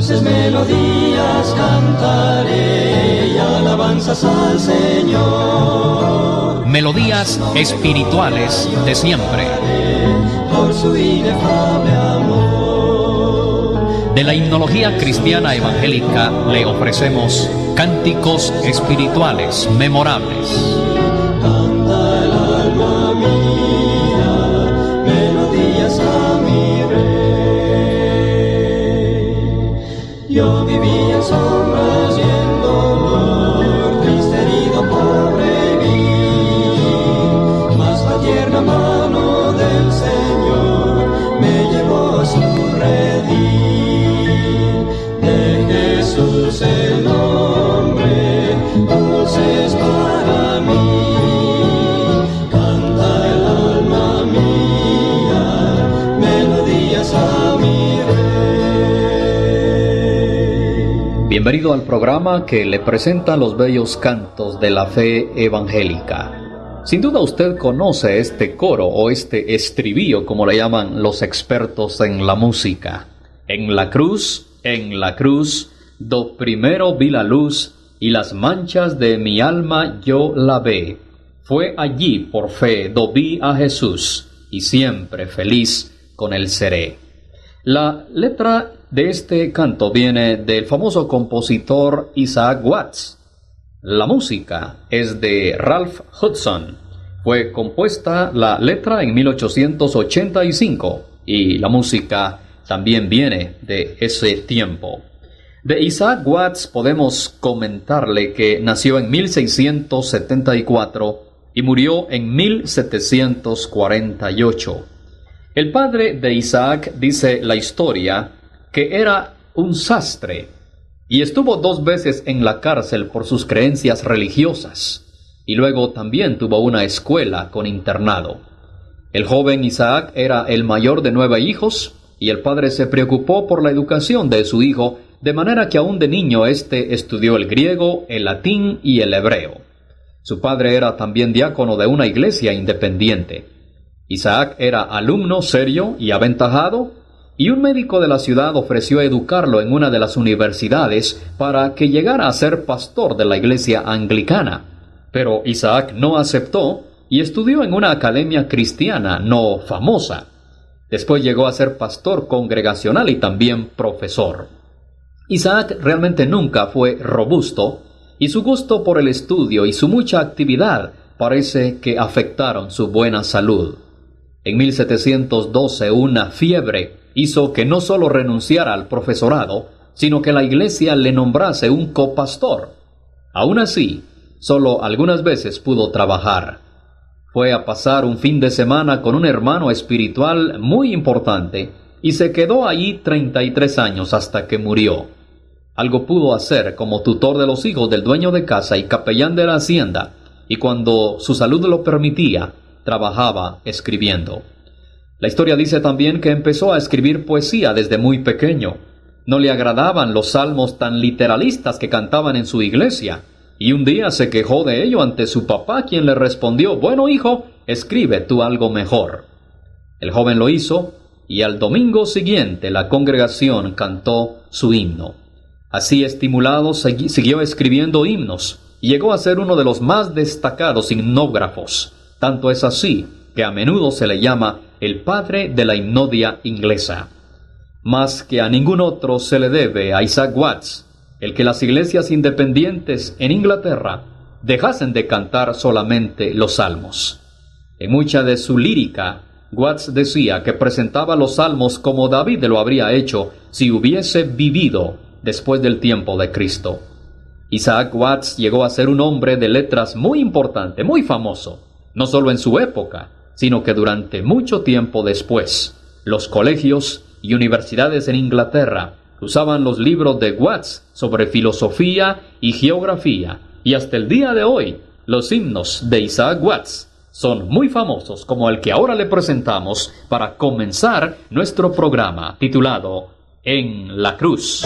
dulces melodías cantaré y alabanzas al Señor. Melodías espirituales de siempre. Por su inefable amor. De la himnología cristiana evangélica le ofrecemos cánticos espirituales memorables. Canta el alma mía, melodías a mi Rey. Yo vivía en sombras y en dolor, triste, herido, pobre vi, mas la tierna mano del Señor me llevó a su redil. De Jesús el nombre, dulce es para mí. Canta el alma mía, melodías a mi Rey. Bienvenido al programa que le presenta los bellos cantos de la fe evangélica. Sin duda usted conoce este coro o este estribillo, como le llaman los expertos en la música. En la cruz, do primero vi la luz, y las manchas de mi alma yo lavé. Fue allí por fe do vi a Jesús, y siempre feliz con él seré. La letra de este canto viene del famoso compositor Isaac Watts. La música es de Ralph Hudson. Fue compuesta la letra en 1885 y la música también viene de ese tiempo. De Isaac Watts podemos comentarle que nació en 1674 y murió en 1748. El padre de Isaac, dice la historia, que era un sastre y estuvo 2 veces en la cárcel por sus creencias religiosas, y luego también tuvo una escuela con internado. El joven Isaac era el mayor de 9 hijos, y el padre se preocupó por la educación de su hijo, de manera que aún de niño éste estudió el griego, el latín y el hebreo. Su padre era también diácono de una iglesia independiente. Isaac era alumno serio y aventajado, y un médico de la ciudad ofreció educarlo en una de las universidades para que llegara a ser pastor de la iglesia anglicana. Pero Isaac no aceptó y estudió en una academia cristiana no famosa. Después llegó a ser pastor congregacional y también profesor. Isaac realmente nunca fue robusto, y su gusto por el estudio y su mucha actividad parece que afectaron su buena salud. En 1712 una fiebre hizo que no solo renunciara al profesorado, sino que la iglesia le nombrase un copastor. Aún así, solo algunas veces pudo trabajar. Fue a pasar un fin de semana con un hermano espiritual muy importante y se quedó allí 33 años hasta que murió. Algo pudo hacer como tutor de los hijos del dueño de casa y capellán de la hacienda, y cuando su salud lo permitía, trabajaba escribiendo. La historia dice también que empezó a escribir poesía desde muy pequeño. No le agradaban los salmos tan literalistas que cantaban en su iglesia, y un día se quejó de ello ante su papá, quien le respondió: «Bueno, hijo, escribe tú algo mejor». El joven lo hizo, y al domingo siguiente la congregación cantó su himno. Así estimulado, siguió escribiendo himnos, y llegó a ser uno de los más destacados himnógrafos. Tanto es así que a menudo se le llama el padre de la himnodia inglesa. Más que a ningún otro se le debe a Isaac Watts el que las iglesias independientes en Inglaterra dejasen de cantar solamente los salmos. En mucha de su lírica, Watts decía que presentaba los salmos como David lo habría hecho si hubiese vivido después del tiempo de Cristo. Isaac Watts llegó a ser un hombre de letras muy importante, muy famoso, no solo en su época, sino que durante mucho tiempo después. Los colegios y universidades en Inglaterra usaban los libros de Watts sobre filosofía y geografía, y hasta el día de hoy los himnos de Isaac Watts son muy famosos, como el que ahora le presentamos para comenzar nuestro programa titulado En la Cruz.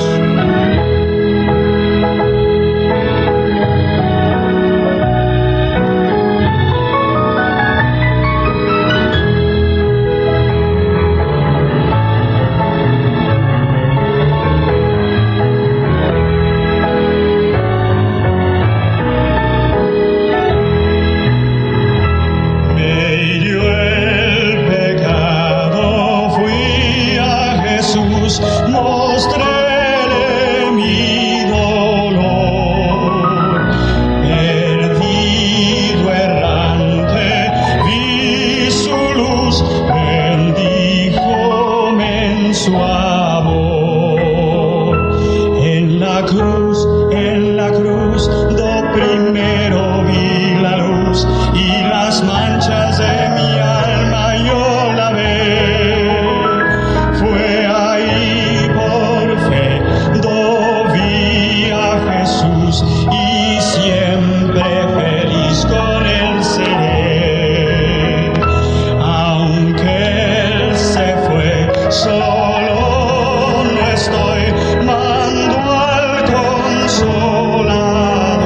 la cruz, do primero vi la luz y las manchas de mi alma yo lavé. Fue ahí por fe, do vi a Jesús y siempre feliz con él seré. Aunque él se fue, solo no estoy, mando al Consolador.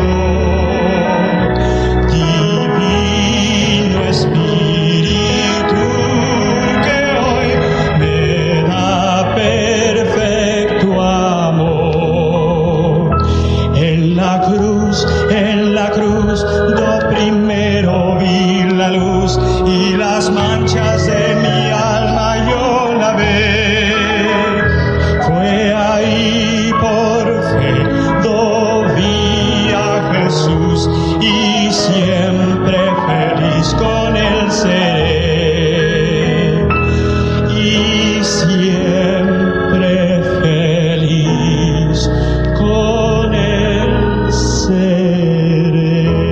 Divino Espíritu que hoy me da perfecto amor. En la cruz, do primero vi la luz y las manchas de mi alma yo lavé. Fue ahí por fe, do vi a Jesús y siempre feliz con él seré. Y siempre feliz con él seré.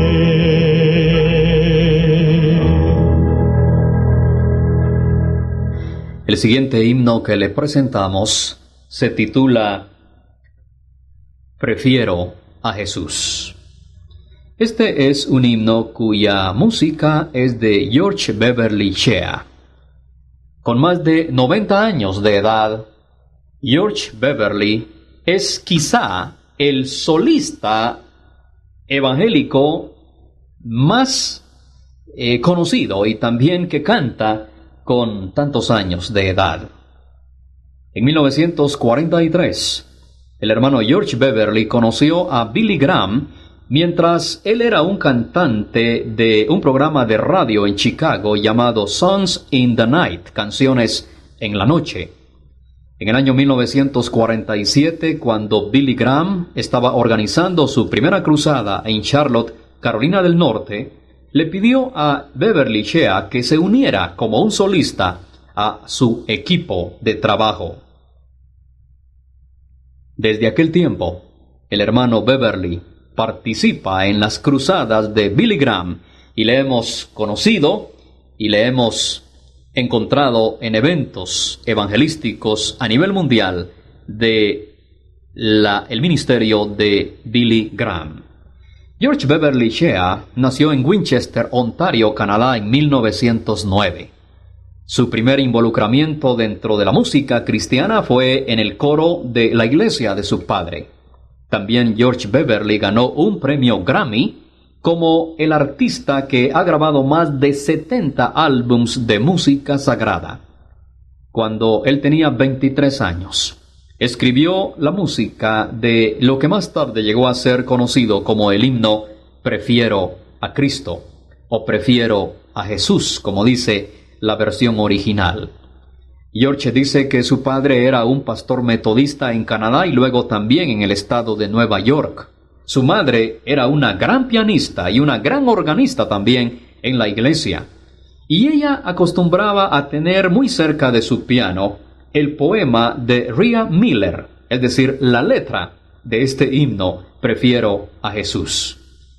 El siguiente himno que le presentamos se titula Prefiero a Jesús. Este es un himno cuya música es de George Beverly Shea. Con más de 90 años de edad, George Beverly es quizá el solista evangélico más conocido y también que canta con tantos años de edad. En 1943, el hermano George Beverly conoció a Billy Graham mientras él era un cantante de un programa de radio en Chicago llamado Songs in the Night, canciones en la noche. En el año 1947, cuando Billy Graham estaba organizando su primera cruzada en Charlotte, Carolina del Norte, le pidió a Beverly Shea que se uniera como un solista a su equipo de trabajo. Desde aquel tiempo, el hermano Beverly participa en las cruzadas de Billy Graham y le hemos conocido y le hemos encontrado en eventos evangelísticos a nivel mundial de el ministerio de Billy Graham. George Beverly Shea nació en Winchester, Ontario, Canadá, en 1909. Su primer involucramiento dentro de la música cristiana fue en el coro de la iglesia de su padre. También George Beverly ganó un premio Grammy como el artista que ha grabado más de 70 álbumes de música sagrada. Cuando él tenía 23 años, escribió la música de lo que más tarde llegó a ser conocido como el himno Prefiero a Cristo, o Prefiero a Jesús, como dice la versión original. George dice que su padre era un pastor metodista en Canadá y luego también en el estado de Nueva York. Su madre era una gran pianista y una gran organista también en la iglesia. Y ella acostumbraba a tener muy cerca de su piano el poema de Rhea Miller, es decir, la letra de este himno, Prefiero a Jesús.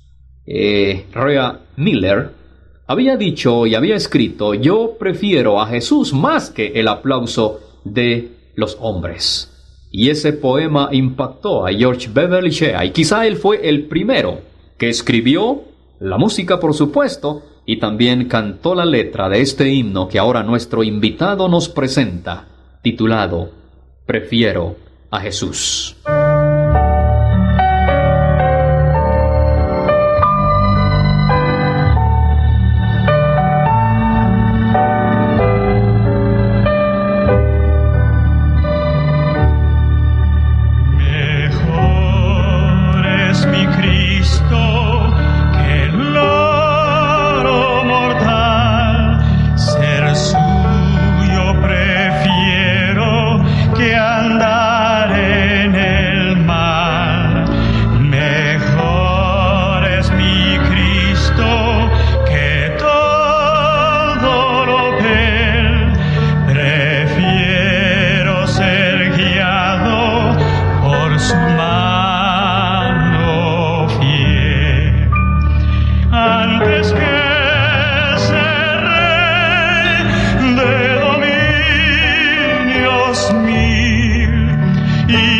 Rhea Miller había dicho y había escrito: yo prefiero a Jesús más que el aplauso de los hombres. Y ese poema impactó a George Beverly Shea, y quizá él fue el primero que escribió la música, por supuesto, y también cantó la letra de este himno que ahora nuestro invitado nos presenta, titulado Prefiero a Jesús. Que andar en él.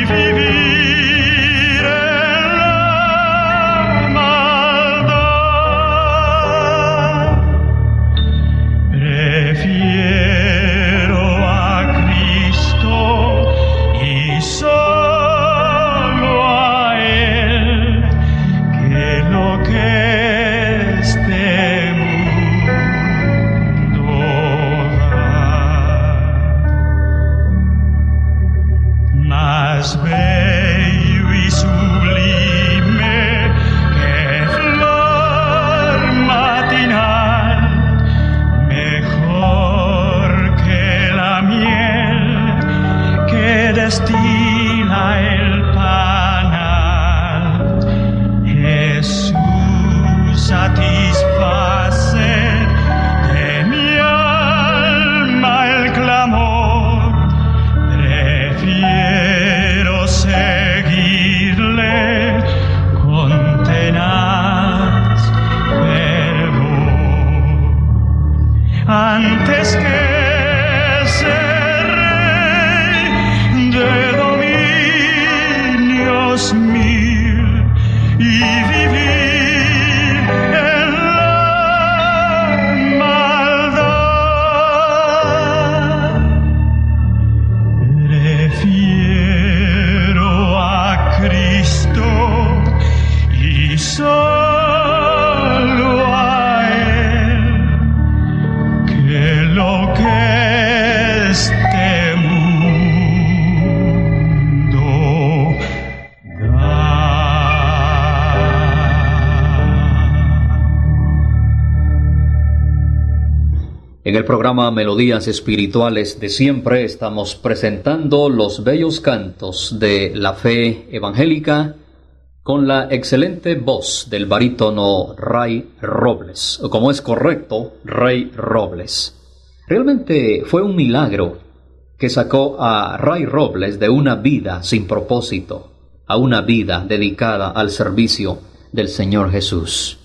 En el programa Melodías Espirituales de siempre estamos presentando los bellos cantos de la fe evangélica con la excelente voz del barítono Ray Robles, o como es correcto, Ray Robles. Realmente fue un milagro que sacó a Ray Robles de una vida sin propósito a una vida dedicada al servicio del Señor Jesús.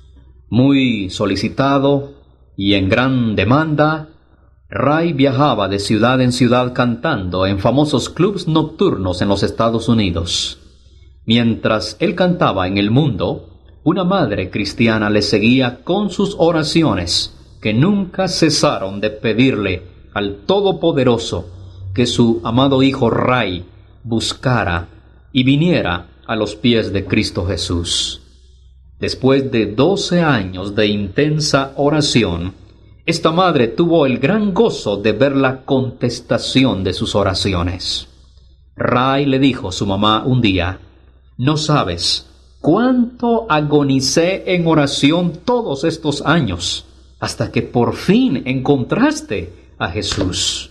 Muy solicitado y en gran demanda, Ray viajaba de ciudad en ciudad cantando en famosos clubs nocturnos en los Estados Unidos. Mientras él cantaba en el mundo, una madre cristiana le seguía con sus oraciones, que nunca cesaron de pedirle al Todopoderoso que su amado hijo Ray buscara y viniera a los pies de Cristo Jesús. Después de 12 años de intensa oración, esta madre tuvo el gran gozo de ver la contestación de sus oraciones. Ray le dijo a su mamá un día: «No sabes cuánto agonicé en oración todos estos años, hasta que por fin encontraste a Jesús».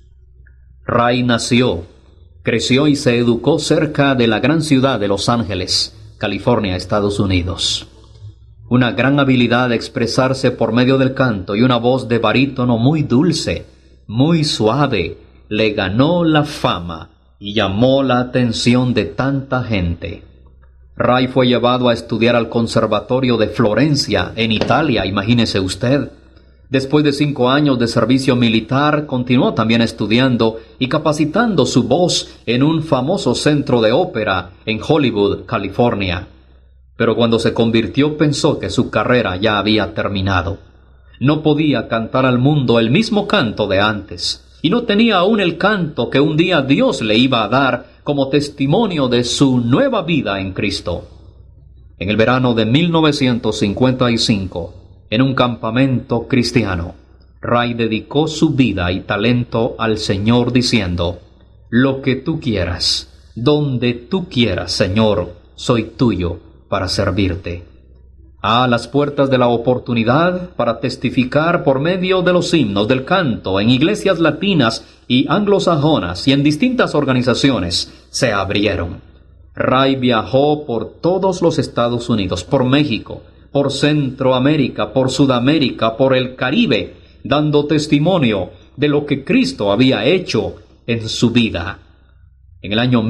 Ray nació, creció y se educó cerca de la gran ciudad de Los Ángeles, California, Estados Unidos. Una gran habilidad de expresarse por medio del canto y una voz de barítono muy dulce, muy suave, le ganó la fama y llamó la atención de tanta gente. Ray fue llevado a estudiar al Conservatorio de Florencia, en Italia, imagínese usted. Después de 5 años de servicio militar, continuó también estudiando y capacitando su voz en un famoso centro de ópera en Hollywood, California. Pero cuando se convirtió pensó que su carrera ya había terminado. No podía cantar al mundo el mismo canto de antes, y no tenía aún el canto que un día Dios le iba a dar como testimonio de su nueva vida en Cristo. En el verano de 1955, en un campamento cristiano, Ray dedicó su vida y talento al Señor diciendo: «Lo que tú quieras, donde tú quieras, Señor, soy tuyo para servirte». A las puertas de la oportunidad para testificar por medio de los himnos del canto en iglesias latinas y anglosajonas y en distintas organizaciones se abrieron. Ray viajó por todos los Estados Unidos, por México, por Centroamérica, por Sudamérica, por el Caribe, dando testimonio de lo que Cristo había hecho en su vida. En el año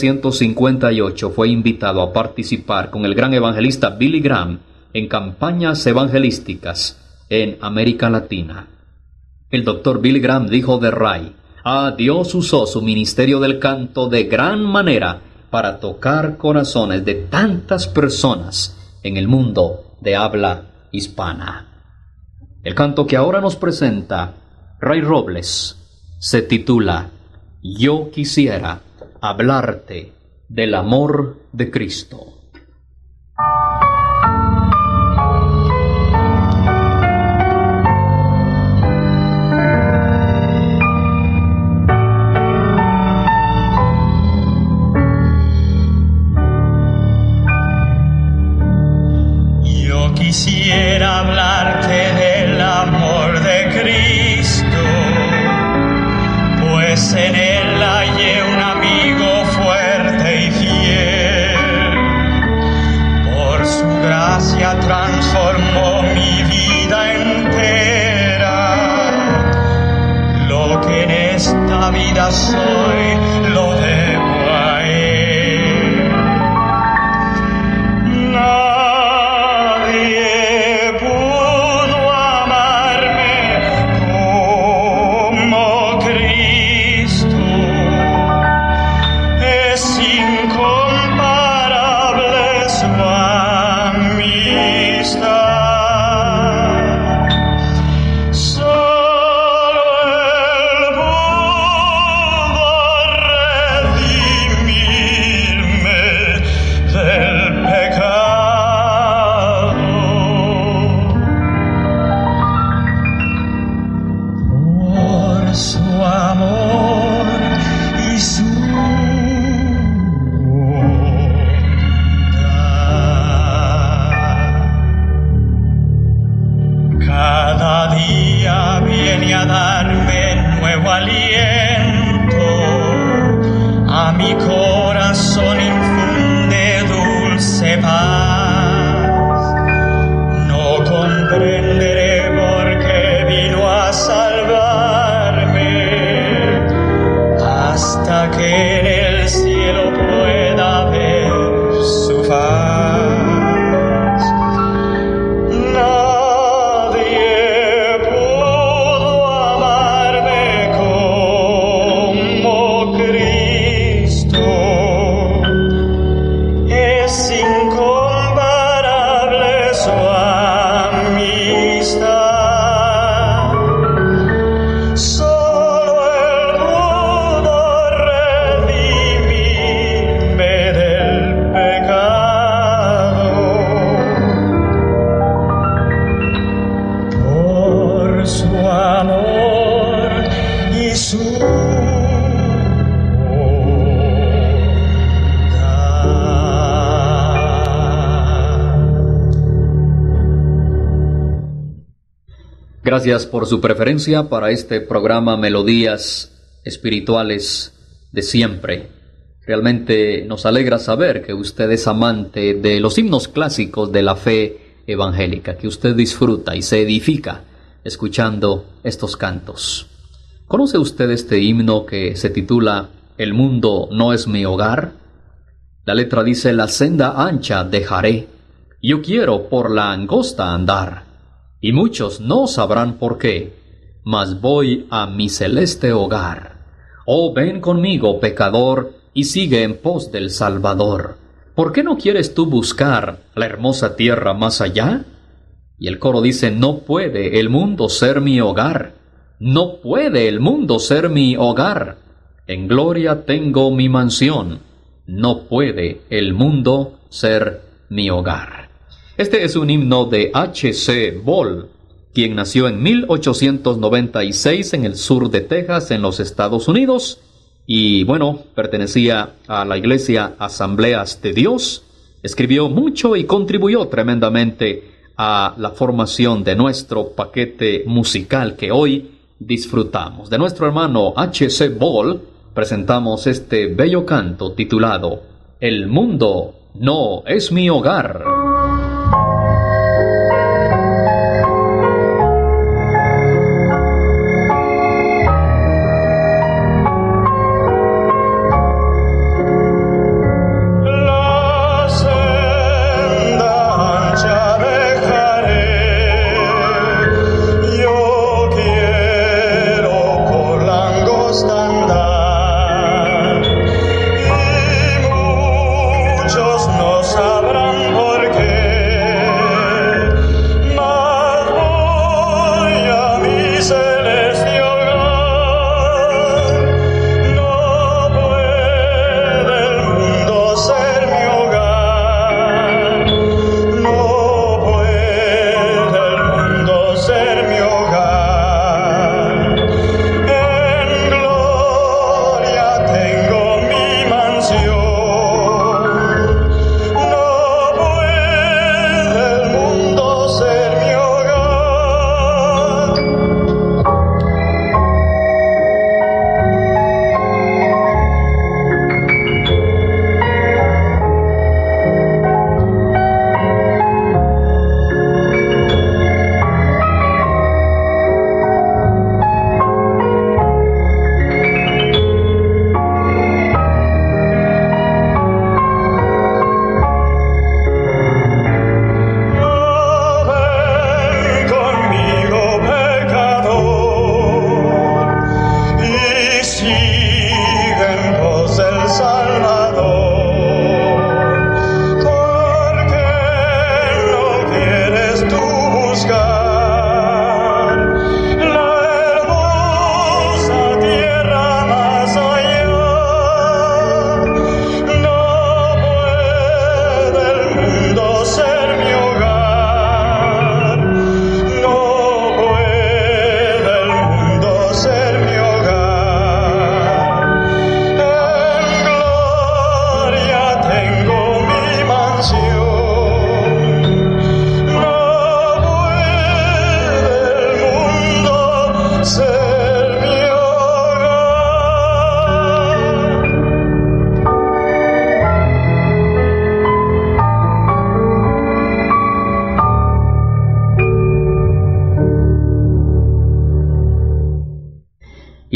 1958 fue invitado a participar con el gran evangelista Billy Graham en campañas evangelísticas en América Latina. El doctor Billy Graham dijo de Ray: Dios usó su ministerio del canto de gran manera para tocar corazones de tantas personas en el mundo de habla hispana. El canto que ahora nos presenta Ray Robles se titula Yo quisiera hablarte del amor de Cristo. Quisiera hablarte del amor de Cristo, pues en él hallé un amigo fuerte y fiel. Por su gracia transformó mi vida entera. Lo que en esta vida soy, lo debo a él. Gracias por su preferencia para este programa Melodías Espirituales de Siempre. Realmente nos alegra saber que usted es amante de los himnos clásicos de la fe evangélica, que usted disfruta y se edifica escuchando estos cantos. ¿Conoce usted este himno que se titula El mundo no es mi hogar? La letra dice: la senda ancha dejaré, yo quiero por la angosta andar, y muchos no sabrán por qué, mas voy a mi celeste hogar. Oh, ven conmigo, pecador, y sigue en pos del Salvador. ¿Por qué no quieres tú buscar la hermosa tierra más allá? Y el coro dice: no puede el mundo ser mi hogar, no puede el mundo ser mi hogar. En gloria tengo mi mansión, no puede el mundo ser mi hogar. Este es un himno de H.C. Ball, quien nació en 1896 en el sur de Texas, en los Estados Unidos, y pertenecía a la Iglesia Asambleas de Dios. Escribió mucho y contribuyó tremendamente a la formación de nuestro paquete musical que hoy disfrutamos. De nuestro hermano H.C. Ball presentamos este bello canto titulado El mundo no es mi hogar. Yo quiero por la angosta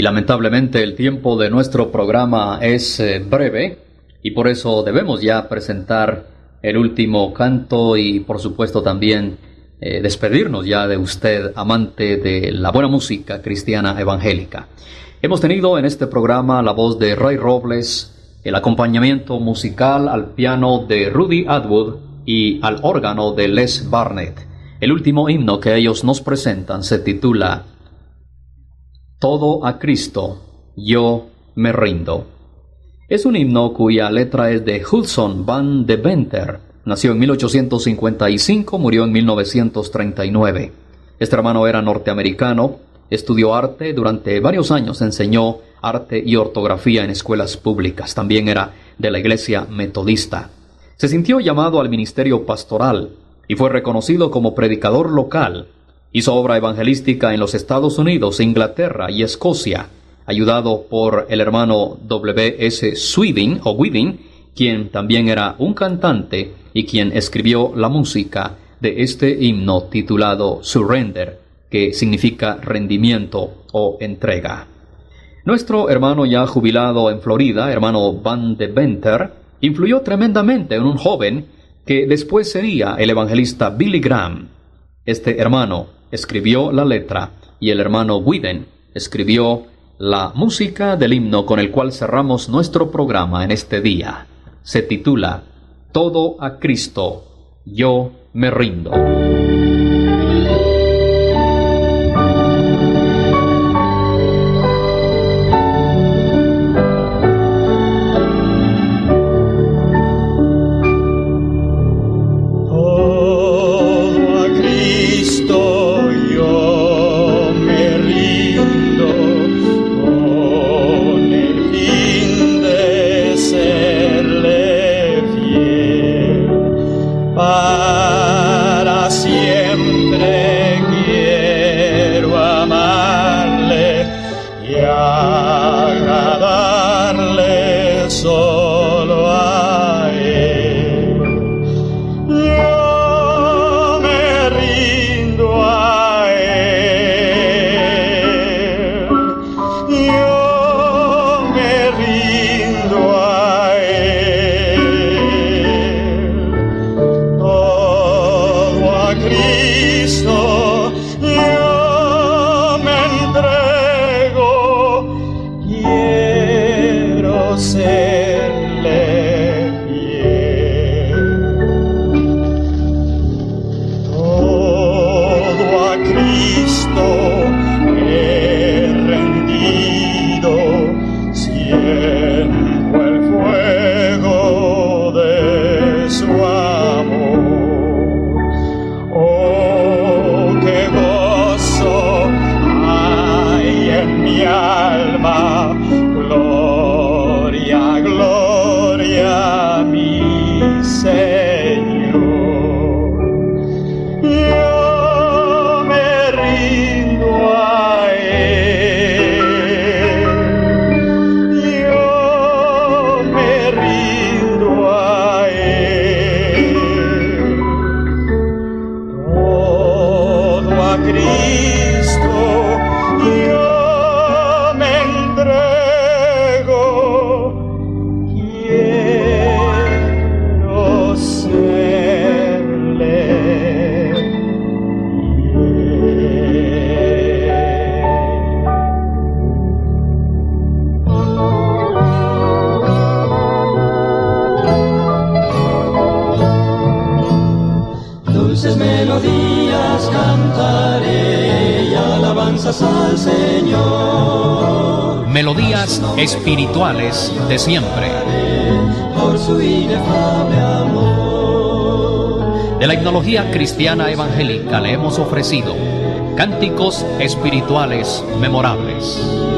lamentablemente el tiempo de nuestro programa es breve y por eso debemos ya presentar el último canto y por supuesto también despedirnos ya de usted, amante de la buena música cristiana evangélica. Hemos tenido en este programa la voz de Ray Robles, el acompañamiento musical al piano de Rudy Atwood y al órgano de Les Barnett. El último himno que ellos nos presentan se titula Todo a Cristo, yo me rindo. Es un himno cuya letra es de Hudson Van Deventer. Nació en 1855, murió en 1939. Este hermano era norteamericano, estudió arte, durante varios años enseñó arte y ortografía en escuelas públicas. También era de la iglesia metodista. Se sintió llamado al ministerio pastoral y fue reconocido como predicador local. Hizo obra evangelística en los Estados Unidos, Inglaterra y Escocia, ayudado por el hermano W.S. Withing, quien también era un cantante y quien escribió la música de este himno titulado Surrender, que significa rendimiento o entrega. Nuestro hermano ya jubilado en Florida, hermano Van Deventer, influyó tremendamente en un joven que después sería el evangelista Billy Graham. Este hermano escribió la letra y el hermano Whedon escribió la música del himno con el cual cerramos nuestro programa en este día. Se titula Todo a Cristo, yo me rindo. Melodías cantaré y alabanzas al Señor. Melodías espirituales de siempre. Por su inefable amor. De la himnología cristiana evangélica le hemos ofrecido cánticos espirituales memorables.